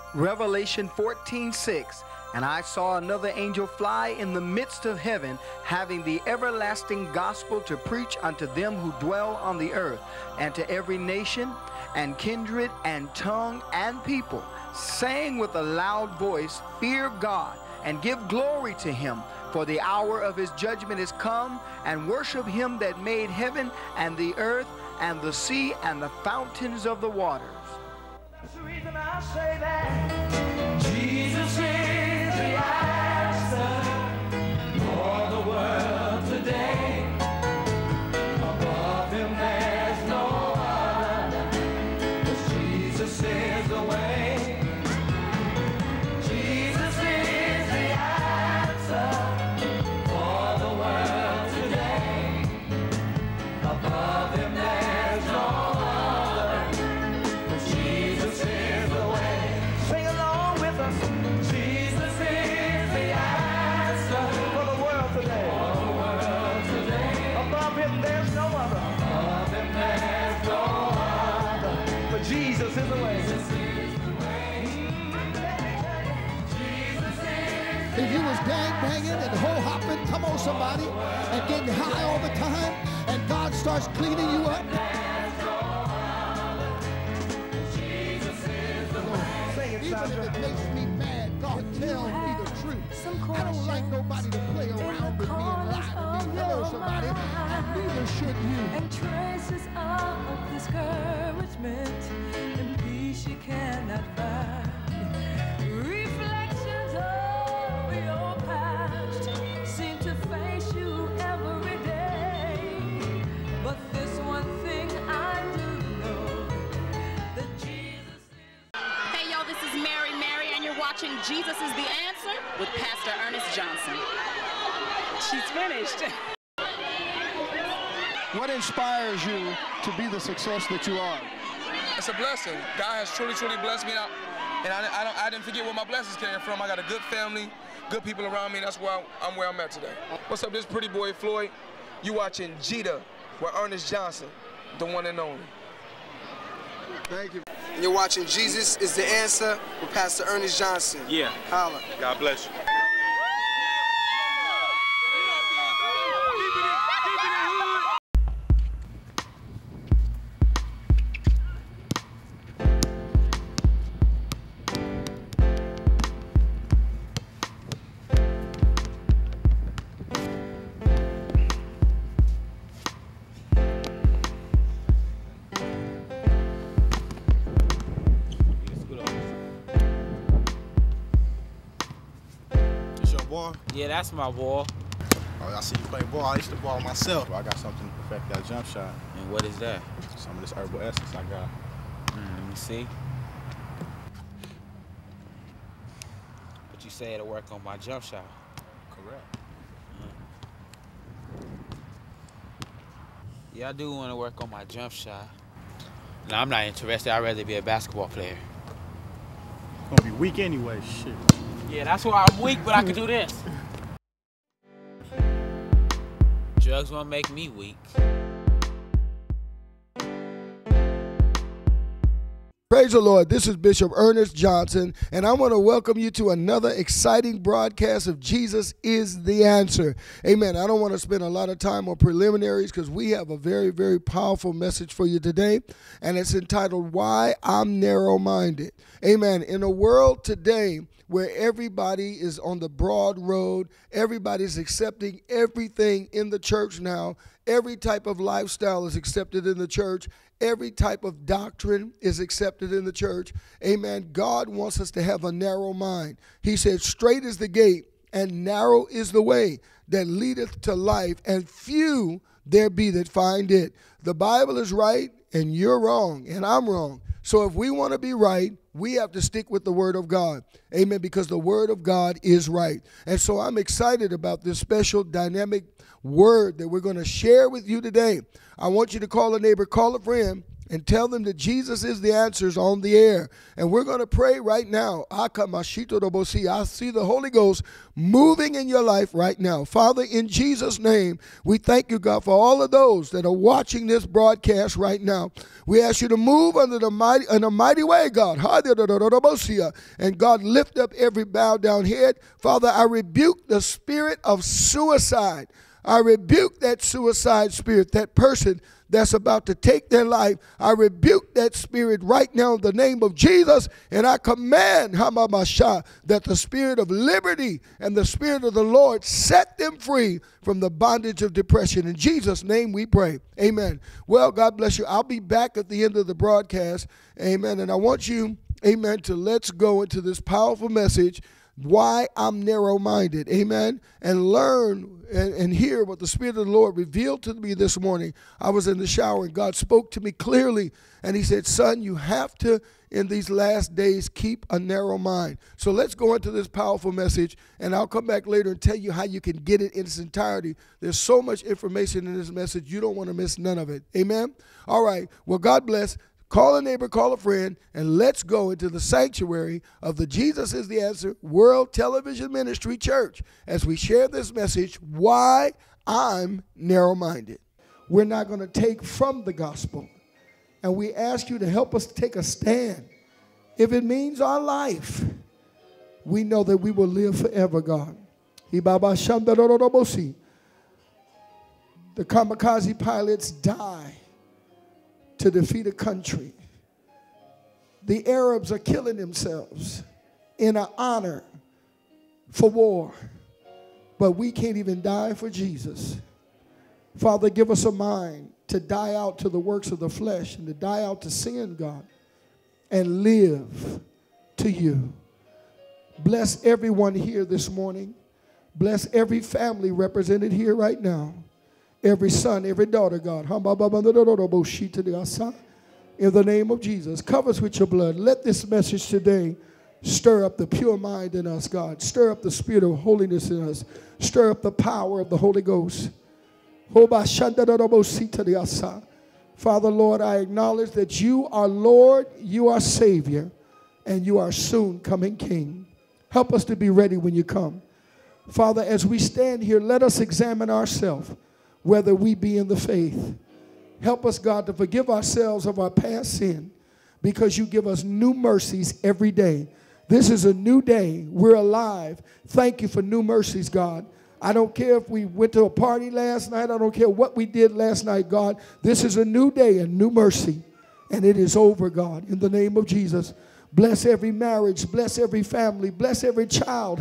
Revelation 14:6. And I saw another angel fly in the midst of heaven, having the everlasting gospel to preach unto them who dwell on the earth, and to every nation, and kindred, and tongue, and people, saying with a loud voice, Fear God, and give glory to him, for the hour of his judgment is come, and worship him that made heaven, and the earth, and the sea, and the fountains of the waters. That's the reason I say that Jesus is the answer for the world today. Above him there's no other, 'cause Jesus is the way. Jesus is the answer for the world today. Above him there's no other, 'cause Jesus is the way. Sing along with us. Jesus is the answer for the world today. For the world today. Above him there's no other. Above him there's no other. But Jesus is the way. Jesus is the way. Jesus is If you was gang banging and hoe hopping, come on somebody, and getting high all the time, and God starts cleaning you up. Even if it makes me mad, God tell me the truth. I don't like nobody to play around with me and lie to me. Hello somebody, and neither should you. And traces of discouragement and peace you cannot find. Reflections of your past seem to face you every day. But this one thing I do know, that Jesus is... Hey, yo, this is Mary, and you're watching Jesus is the Answer with Pastor Ernest Johnson. She's finished. What inspires you to be the success that you are? It's a blessing. God has truly, truly blessed me, and I didn't forget where my blessings came from. I got a good family, good people around me, and that's why I'm where I'm at today. What's up, this pretty boy Floyd? You watching Jita with Ernest Johnson, the one and only. Thank you. And you're watching Jesus is the Answer with Pastor Ernest Johnson. Yeah. Holla. God bless you. Ball? Yeah, that's my ball. Oh, I see you play ball. I used to ball myself. I got something to perfect that jump shot. And what is that? Some of this herbal essence I got. Let me see. But you say it'll work on my jump shot. Correct. Yeah, I do want to work on my jump shot. No, I'm not interested. I'd rather be a basketball player. Gonna be weak anyway, shit. Yeah, that's why I'm weak, but I can do this. Drugs won't make me weak. Praise the Lord. This is Bishop Ernest Johnson, and I want to welcome you to another exciting broadcast of Jesus is the Answer. Amen. I don't want to spend a lot of time on preliminaries because we have a very, very powerful message for you today, and it's entitled, Why I'm Narrow-Minded. Amen. In a world today where everybody is on the broad road, everybody's accepting everything in the church now, every type of lifestyle is accepted in the church, every type of doctrine is accepted in the church. Amen. God wants us to have a narrow mind. He said, straight is the gate and narrow is the way that leadeth to life, and few there be that find it. The Bible is right and you're wrong and I'm wrong. So if we want to be right, we have to stick with the Word of God. Amen, because the Word of God is right. And so I'm excited about this special dynamic word that we're going to share with you today. I want you to call a neighbor, call a friend, and tell them that Jesus is the answers on the air. And we're going to pray right now. I see the Holy Ghost moving in your life right now. Father, in Jesus' name, we thank you, God, for all of those that are watching this broadcast right now. We ask you to move in a mighty way, God. And God, lift up every bowed down head. Father, I rebuke the spirit of suicide. I rebuke that suicide spirit, that person that's about to take their life. I rebuke that spirit right now in the name of Jesus, and I command that the spirit of liberty and the spirit of the Lord set them free from the bondage of depression. In Jesus' name we pray. Amen. Well, God bless you. I'll be back at the end of the broadcast. Amen. And I want you, amen, to let's go into this powerful message, why I'm narrow-minded, amen, and learn and hear what the Spirit of the Lord revealed to me this morning. I was in the shower and God spoke to me clearly, and he said, son, you have to, in these last days, keep a narrow mind. So let's go into this powerful message, and I'll come back later and tell you how you can get it in its entirety. There's so much information in this message, you don't want to miss none of it, amen? All right, well, God bless. Call a neighbor, call a friend, and let's go into the sanctuary of the Jesus is the Answer World Television Ministry Church as we share this message, why I'm narrow-minded. We're not going to take from the gospel, and we ask you to help us take a stand. If it means our life, we know that we will live forever, God. The kamikaze pilots die to defeat a country. The Arabs are killing themselves in an honor for war, but we can't even die for Jesus. Father, give us a mind to die out to the works of the flesh and to die out to sin, God, and live to you. Bless everyone here this morning. Bless every family represented here right now. Every son, every daughter, God. In the name of Jesus. Cover us with your blood. Let this message today stir up the pure mind in us, God. Stir up the spirit of holiness in us. Stir up the power of the Holy Ghost. Father, Lord, I acknowledge that you are Lord, you are Savior, and you are soon coming King. Help us to be ready when you come. Father, as we stand here, let us examine ourselves, whether we be in the faith. Help us, God, to forgive ourselves of our past sin, because you give us new mercies every day. This is a new day. We're alive. Thank you for new mercies, God. I don't care if we went to a party last night. I don't care what we did last night, God. This is a new day, a new mercy, and it is over, God, in the name of Jesus. Bless every marriage. Bless every family. Bless every child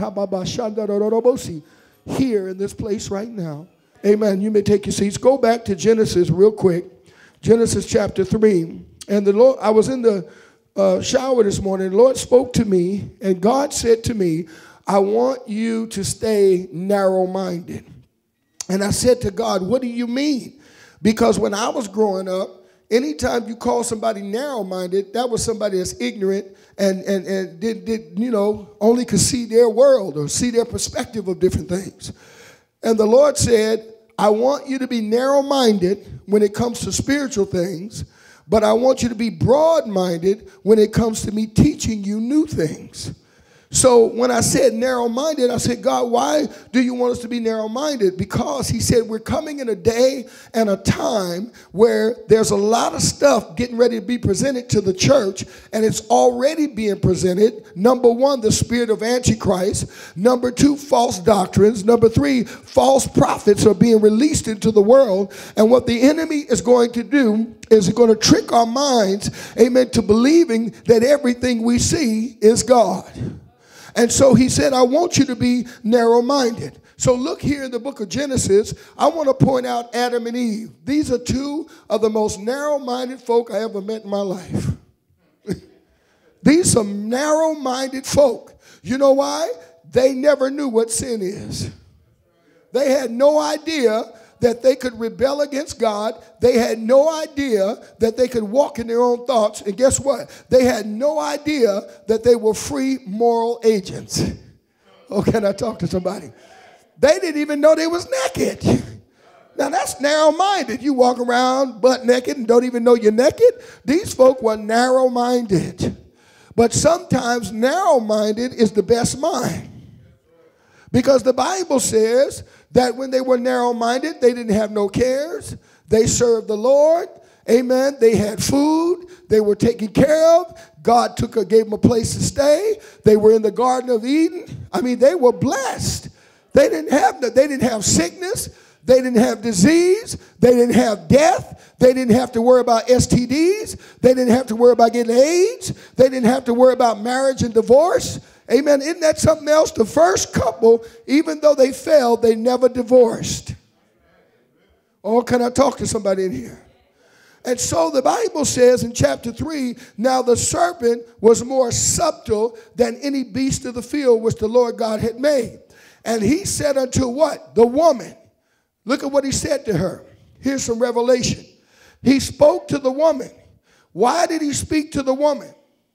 here in this place right now. Amen. You may take your seats. Go back to Genesis real quick. Genesis chapter 3. And the Lord, I was in the shower this morning. The Lord spoke to me, and God said to me, I want you to stay narrow-minded. And I said to God, what do you mean? Because when I was growing up, anytime you call somebody narrow-minded, that was somebody that's ignorant and did only could see their world or see their perspective of different things. And the Lord said, I want you to be narrow-minded when it comes to spiritual things, but I want you to be broad-minded when it comes to me teaching you new things. So when I said narrow-minded, I said, God, why do you want us to be narrow-minded? Because he said we're coming in a day and a time where there's a lot of stuff getting ready to be presented to the church, and it's already being presented. Number one, the spirit of Antichrist. Number two, false doctrines. Number three, false prophets are being released into the world. And what the enemy is going to do is going to trick our minds, amen, to believing that everything we see is God. And so he said, I want you to be narrow-minded. So look here in the book of Genesis. I want to point out Adam and Eve. These are two of the most narrow-minded folk I ever met in my life. These are some narrow-minded folk. You know why? They never knew what sin is. They had no idea that they could rebel against God. They had no idea that they could walk in their own thoughts. And guess what? They had no idea that they were free moral agents. Oh, can I talk to somebody? They didn't even know they was naked. Now that's narrow-minded. You walk around butt naked and don't even know you're naked. These folk were narrow-minded. But sometimes narrow-minded is the best mind. Because the Bible says that when they were narrow-minded, they didn't have no cares. They served the Lord. Amen. They had food. They were taken care of. God gave them a place to stay. They were in the Garden of Eden. I mean, they were blessed. They didn't have sickness. They didn't have disease. They didn't have death. They didn't have to worry about STDs. They didn't have to worry about getting AIDS. They didn't have to worry about marriage and divorce. Amen. Isn't that something else? The first couple, even though they failed, they never divorced. Oh, can I talk to somebody in here? And so the Bible says in chapter 3, now the serpent was more subtle than any beast of the field which the Lord God had made. And he said unto what? The woman. Look at what he said to her. Here's some revelation. He spoke to the woman. Why did he speak to the woman?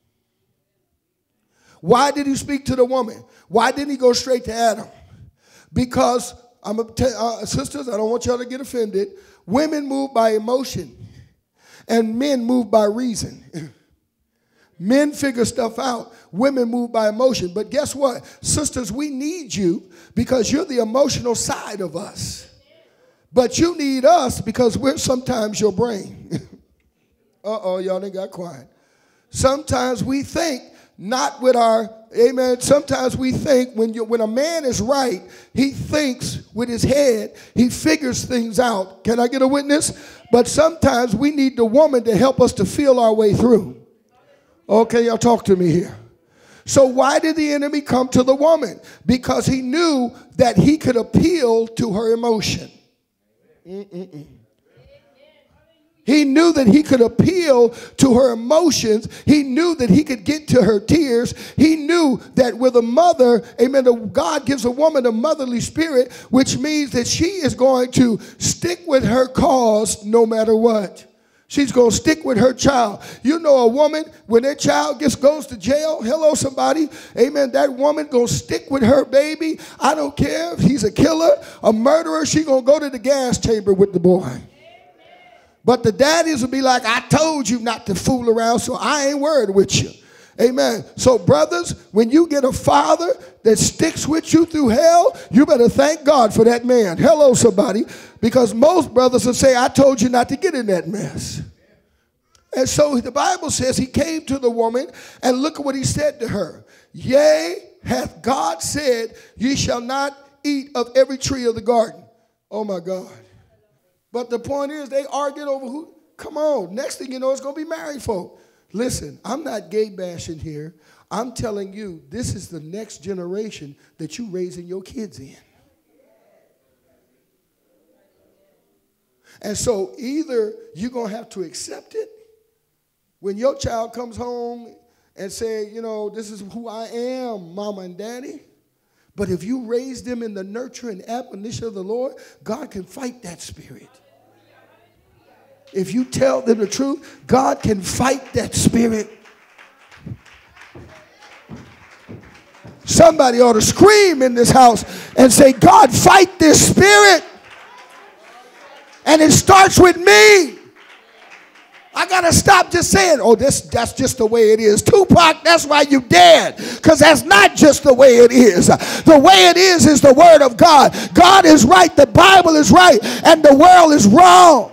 Why did he speak to the woman? Why didn't he go straight to Adam? Because, sisters, I don't want y'all to get offended. Women move by emotion, and men move by reason. Men figure stuff out. Women move by emotion. But guess what? Sisters, we need you because you're the emotional side of us. But you need us because we're sometimes your brain. Uh-oh, y'all done got quiet. Sometimes we think not with our, amen, sometimes we think when a man is right, he thinks with his head, he figures things out. Can I get a witness? But sometimes we need the woman to help us to feel our way through. Okay, y'all talk to me here. So why did the enemy come to the woman? Because he knew that he could appeal to her emotion. He knew that he could appeal to her emotions. He knew that he could get to her tears. He knew that with a mother, amen, God gives a woman a motherly spirit, which means that she is going to stick with her cause no matter what. She's going to stick with her child. You know a woman, when their child goes to jail, hello somebody, amen, that woman going to stick with her baby. I don't care if he's a killer, a murderer, she going to go to the gas chamber with the boy. But the daddies will be like, I told you not to fool around, so I ain't worried with you. Amen. So brothers, when you get a father that sticks with you through hell, you better thank God for that man. Hello, somebody. Because most brothers will say, I told you not to get in that mess. And so the Bible says he came to the woman, and look at what he said to her. Yea, hath God said, ye shall not eat of every tree of the garden. Oh, my God. But the point is, they argued over who. Come on. Next thing you know, it's going to be married folk. Listen, I'm not gay bashing here. I'm telling you, this is the next generation that you're raising your kids in. And so either you're going to have to accept it when your child comes home and say, you know, this is who I am, mama and daddy. But if you raise them in the nurture and admonition of the Lord, God can fight that spirit. If you tell them the truth, God can fight that spirit. Somebody ought to scream in this house and say, God, fight this spirit. And it starts with me. I got to stop just saying, oh, that's just the way it is. Tupac, that's why you dead. Because that's not just the way it is. The way it is the word of God. God is right, the Bible is right, and the world is wrong.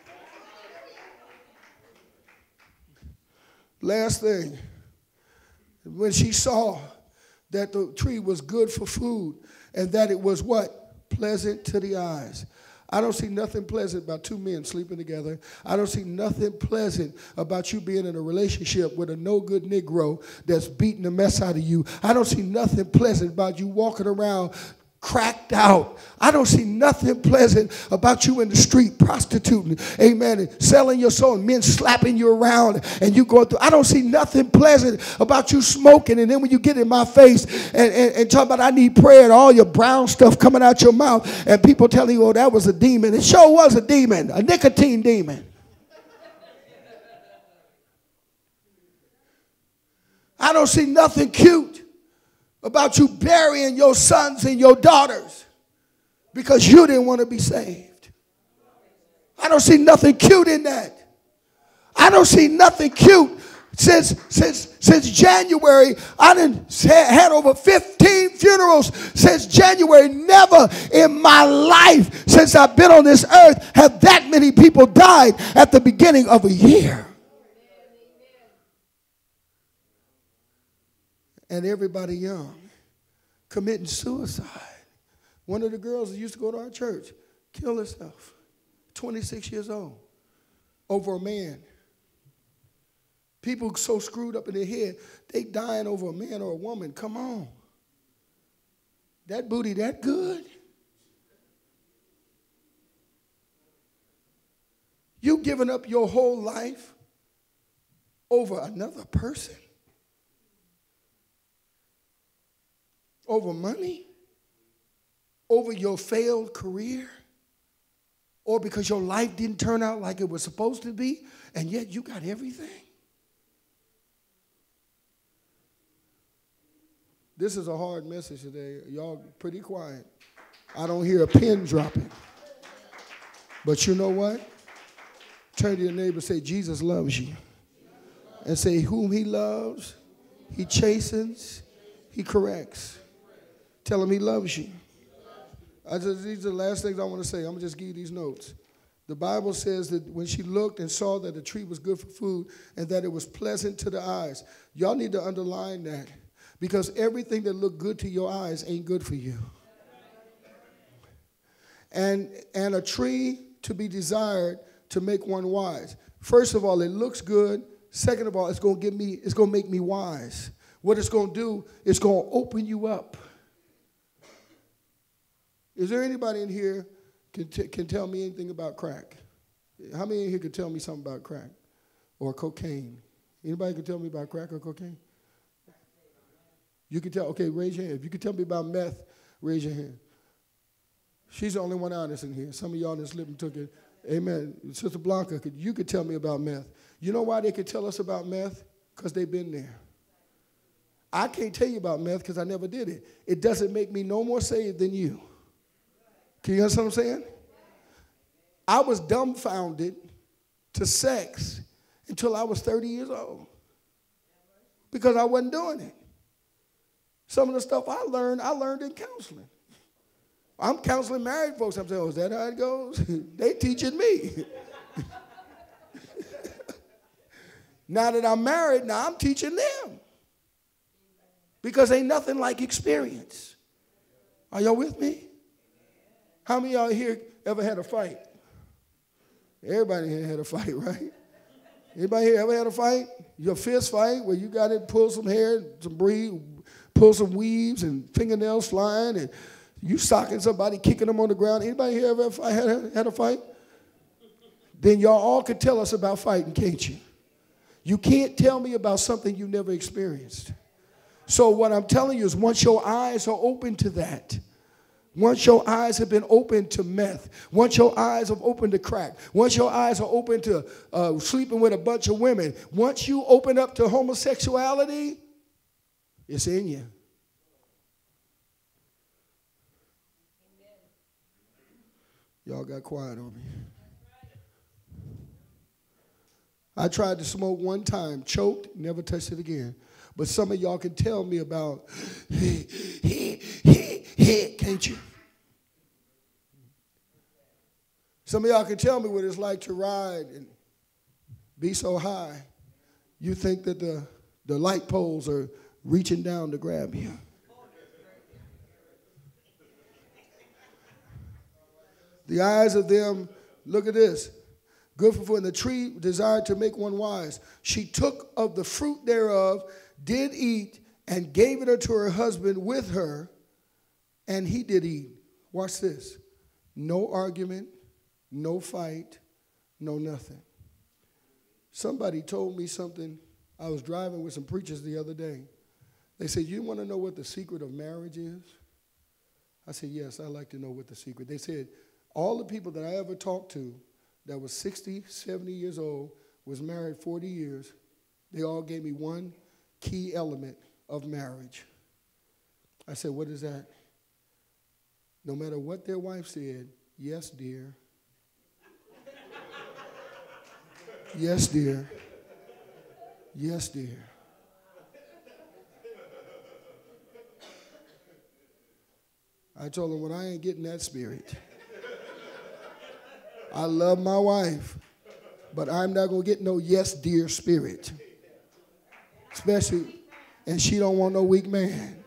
Last thing, when she saw that the tree was good for food and that it was what? Pleasant to the eyes. I don't see nothing pleasant about two men sleeping together. I don't see nothing pleasant about you being in a relationship with a no-good Negro that's beating the mess out of you. I don't see nothing pleasant about you walking around cracked out. I don't see nothing pleasant about you in the street prostituting, amen, and selling your soul and men slapping you around and you going through. I don't see nothing pleasant about you smoking, and then when you get in my face and talk about I need prayer and all your brown stuff coming out your mouth and people telling you, oh, that was a demon. It sure was a demon, a nicotine demon. I don't see nothing cute about you burying your sons and your daughters because you didn't want to be saved. I don't see nothing cute in that. I don't see nothing cute. Since January, I done had over 15 funerals since January. Never in my life since I've been on this earth have that many people died at the beginning of a year. And everybody young, committing suicide. One of the girls that used to go to our church killed herself, 26 years old, over a man. People so screwed up in their head, they dying over a man or a woman. Come on. That booty that good? You giving up your whole life over another person? Over money? Over your failed career? Or because your life didn't turn out like it was supposed to be, and yet you got everything? This is a hard message today. Y'all pretty quiet. I don't hear a pin dropping. But you know what? Turn to your neighbor and say, Jesus loves you. And say, whom he loves, he chastens, he corrects. Tell him he loves you. These are the last things I want to say. I'm going to just give you these notes. The Bible says that when she looked and saw that the tree was good for food and that it was pleasant to the eyes. Y'all need to underline that. Because everything that look good to your eyes ain't good for you. And a tree to be desired to make one wise. First of all, it looks good. Second of all, it's going to make me wise. What it's going to do, it's going to open you up. Is there anybody in here can tell me anything about crack? How many in here can tell me something about crack or cocaine? Anybody can tell me about crack or cocaine? You can tell, okay, raise your hand. If you can tell me about meth, raise your hand. She's the only one honest in here. Some of y'all that slipped and took it. Amen. Sister Blanca, you could tell me about meth. You know why they could tell us about meth? Because they've been there. I can't tell you about meth because I never did it. It doesn't make me no more saved than you. Can you understand what I'm saying? I was dumbfounded to sex until I was 30 years old because I wasn't doing it. Some of the stuff I learned in counseling. I'm counseling married folks. I'm saying, oh, is that how it goes? They teaching me. Now that I'm married, now I'm teaching them. Because ain't nothing like experience. Are y'all with me? How many of y'all here ever had a fight? Everybody here had a fight, right? Anybody here ever had a fight? Your fist fight where you got to pull some hair, some breathe, pull some weaves and fingernails flying, and you socking somebody, kicking them on the ground. Anybody here ever had a fight? Then y'all all could tell us about fighting, can't you? You can't tell me about something you never experienced. So what I'm telling you is once your eyes are open to that, once your eyes have been open to meth, once your eyes have opened to crack, once your eyes are open to sleeping with a bunch of women, once you open up to homosexuality, it's in you. Y'all got quiet on me. I tried to smoke one time, choked, never touched it again. But some of y'all can tell me about, can't you? Some of y'all can tell me what it's like to ride and be so high. You think that the light poles are reaching down to grab you. The eyes of them, look at this. Good for food. And the tree desired to make one wise. She took of the fruit thereof, did eat, and gave it unto her husband with her, and he did eat. Watch this. No argument, no fight, no nothing. Somebody told me something. I was driving with some preachers the other day. They said, you want to know what the secret of marriage is? I said, yes, I'd like to know what the secret. They said, all the people that I ever talked to that was 60, 70 years old, was married 40 years, they all gave me one key element of marriage. I said, what is that? No matter what their wife said, yes, dear. Yes, dear. Yes, dear. I told him, well, I ain't getting that spirit. I love my wife, but I'm not going to get no yes, dear spirit. Especially, and she don't want no weak man.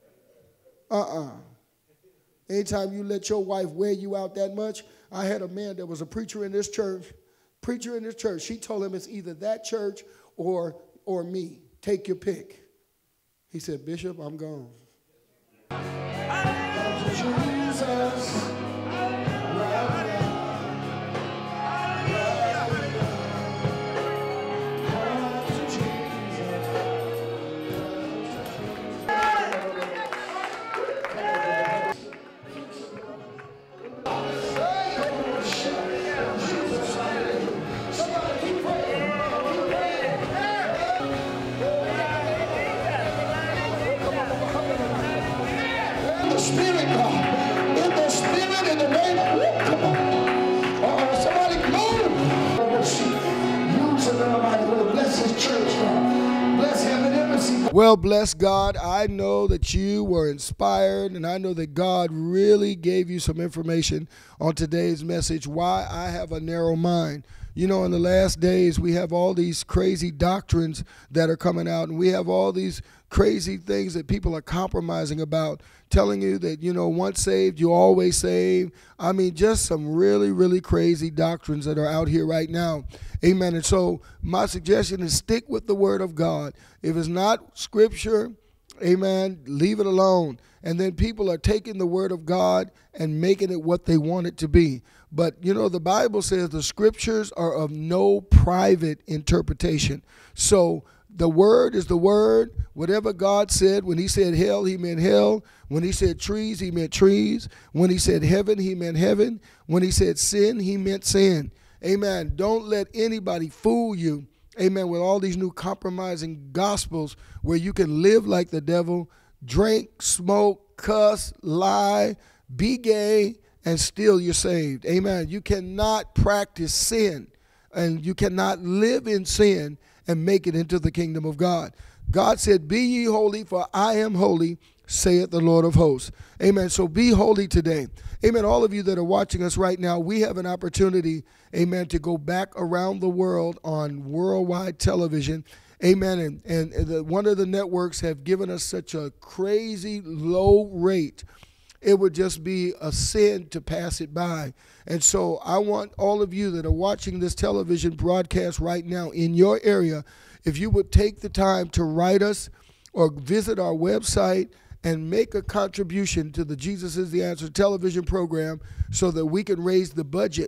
Anytime you let your wife wear you out that much, I had a man that was a preacher in this church. She told him it's either that church or me. Take your pick. He said, Bishop, I'm gone. Jesus. Spirit, God. In the spirit, in the name of, come on. Somebody move. Use it, everybody. Bless his church, God. Bless heaven embassy. Well, bless God. I know that you were inspired, and I know that God really gave you some information on today's message, why I have a narrow mind. You know, in the last days, we have all these crazy doctrines that are coming out, and we have all these crazy things that people are compromising about, telling you that, you know, once saved, you always saved. I mean, just some really, really crazy doctrines that are out here right now. Amen. And so my suggestion is stick with the word of God. If it's not scripture, amen, leave it alone. And then people are taking the word of God and making it what they want it to be. But, you know, the Bible says the scriptures are of no private interpretation. So the word is the word. Whatever God said, when he said hell, he meant hell. When he said trees, he meant trees. When he said heaven, he meant heaven. When he said sin, he meant sin. Amen. Don't let anybody fool you, amen, with all these new compromising gospels where you can live like the devil, drink, smoke, cuss, lie, be gay, and still you're saved. Amen. You cannot practice sin, and you cannot live in sin and make it into the kingdom of God. God said, be ye holy, for I am holy, saith the Lord of hosts. Amen. So be holy today. Amen. All of you that are watching us right now, we have an opportunity, amen, to go back around the world on worldwide television. Amen. And one of the networks have given us such a crazy low rate. It would just be a sin to pass it by. And so I want all of you that are watching this television broadcast right now in your area, if you would take the time to write us or visit our website and make a contribution to the Jesus is the Answer television program so that we can raise the budget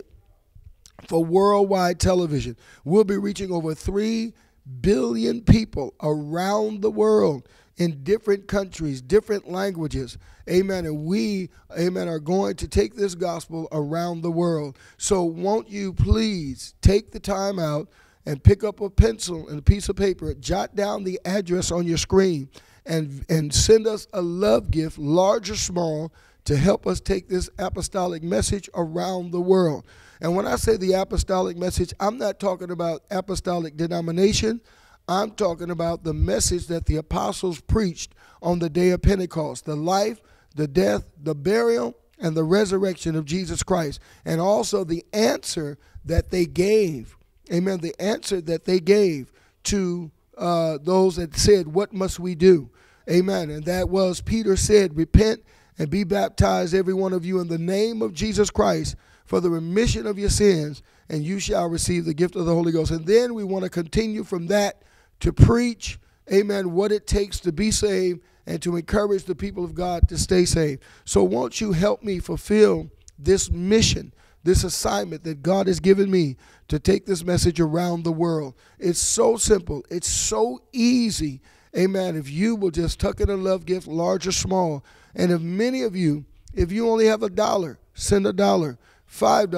for worldwide television. We'll be reaching over 3 billion people around the world in different countries, different languages. Amen. And we, amen, are going to take this gospel around the world. So won't you please take the time out and pick up a pencil and a piece of paper, jot down the address on your screen, and send us a love gift, large or small, to help us take this apostolic message around the world. And when I say the apostolic message, I'm not talking about apostolic denomination. I'm talking about the message that the apostles preached on the day of Pentecost, the life, the death, the burial, and the resurrection of Jesus Christ, and also the answer that they gave. Amen. The answer that they gave to those that said, what must we do? Amen. And that was, Peter said, repent and be baptized, every one of you, in the name of Jesus Christ for the remission of your sins, and you shall receive the gift of the Holy Ghost. And then we want to continue from that to preach, amen, what it takes to be saved and to encourage the people of God to stay saved. So won't you help me fulfill this mission, this assignment that God has given me to take this message around the world? It's so simple. It's so easy. Amen. If you will just tuck in a love gift, large or small. And if many of you, if you only have $1, send $1, $5,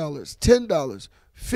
$10,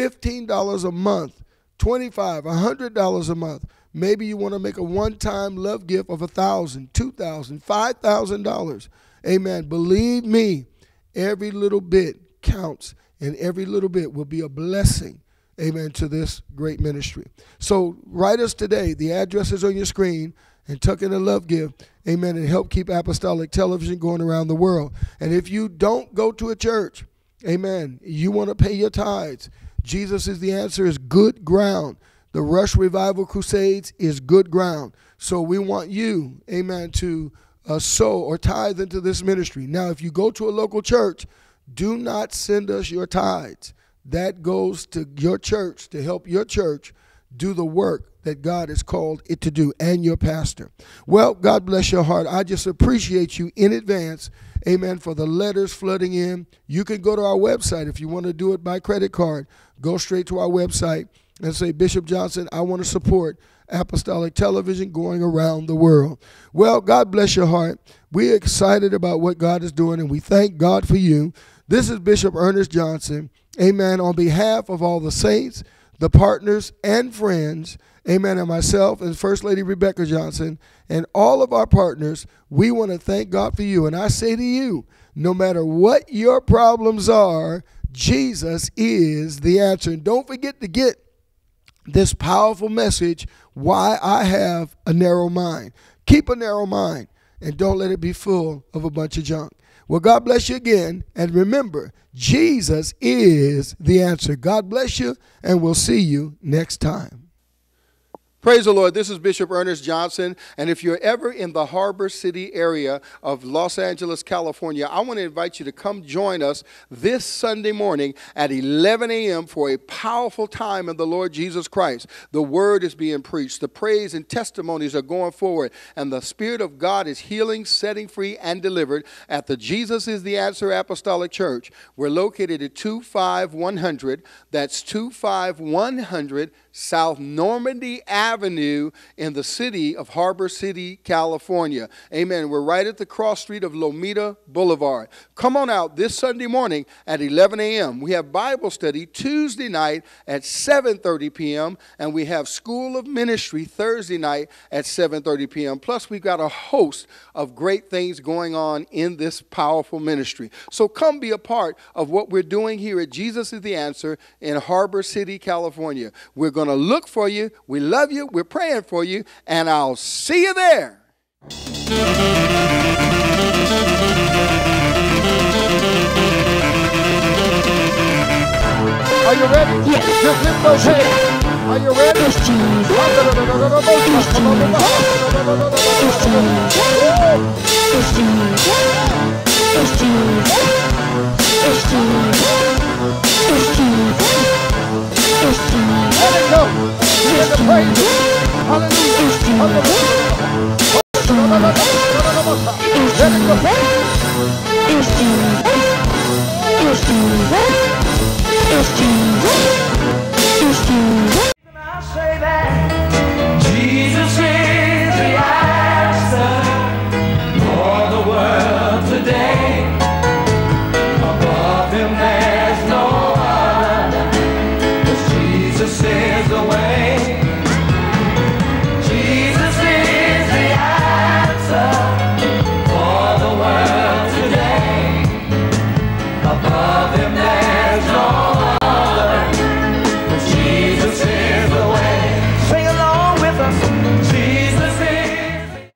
$15 a month, $25, $100 a month. Maybe you want to make a one-time love gift of $1,000, $2,000, $5,000. Amen. Believe me, every little bit counts, and every little bit will be a blessing, amen, to this great ministry. So write us today. The address is on your screen, and tuck in a love gift, amen, and help keep Apostolic Television going around the world. And if you don't go to a church, amen, you want to pay your tithes, Jesus is the answer is good ground. The Rush Revival Crusades is good ground. So we want you, amen, to sow or tithe into this ministry. Now, if you go to a local church, do not send us your tithes. That goes to your church to help your church do the work that God has called it to do, and your pastor. Well, God bless your heart. I just appreciate you in advance, amen, for the letters flooding in. You can go to our website if you want to do it by credit card. Go straight to our website and say, Bishop Johnson, I want to support Apostolic Television going around the world. Well, God bless your heart. We're excited about what God is doing, and we thank God for you. This is Bishop Ernest Johnson, amen, on behalf of all the saints, the partners, and friends, amen, and myself and First Lady Rebecca Johnson, and all of our partners, we want to thank God for you. And I say to you, no matter what your problems are, Jesus is the answer. And don't forget to get this powerful message, Why I Have a Narrow Mind. Keep a narrow mind, and don't let it be full of a bunch of junk. Well, God bless you again, and remember, Jesus is the answer. God bless you, and we'll see you next time. Praise the Lord. This is Bishop Ernest Johnson, and if you're ever in the Harbor City area of Los Angeles, California, I want to invite you to come join us this Sunday morning at 11 a.m. for a powerful time in the Lord Jesus Christ. The word is being preached. The praise and testimonies are going forward, and the Spirit of God is healing, setting free, and delivered at the Jesus is the Answer Apostolic Church. We're located at 25100. That's 25100 South Normandy Avenue in the city of Harbor City, California. Amen. We're right at the cross street of Lomita Boulevard. Come on out this Sunday morning at 11 a.m. We have Bible study Tuesday night at 7:30 p.m. and we have School of Ministry Thursday night at 7:30 p.m. Plus, we've got a host of great things going on in this powerful ministry. So come be a part of what we're doing here at Jesus is the Answer in Harbor City, California. We're going to look for you. We love you. We're praying for you. And I'll see you there. Are you ready? Yes. Just lift those hands. Are you ready? Yes, Jesus.